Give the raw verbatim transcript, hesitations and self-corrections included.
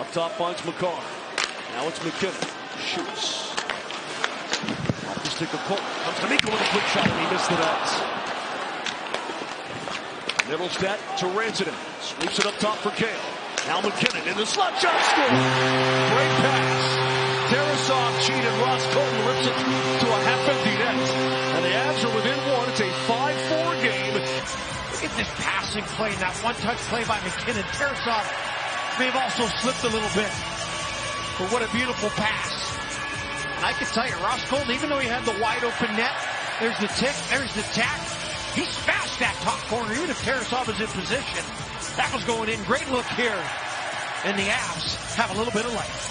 Up top finds McCarr. Now it's McKinnon. Shoots. Off the stick of Colton. Comes to Miko with a quick shot, and he missed the net. Middlestat to Rantanen. Sweeps it up top for Kale. Now McKinnon in the slot shot. Score! Great pass. Tarasov cheated. Ross Colton rips it to a half-empty net. And the Avs are within one. It's a five four game. Look at this passing play, that one-touch play by McKinnon. Tarasov may have also slipped a little bit. But what a beautiful pass. And I can tell you, Ross Colton, even though he had the wide-open net, there's the tip, there's the tack. He smashed that top corner, even if Tarasov is in position. That was going in. Great look here. And the Avs have a little bit of life.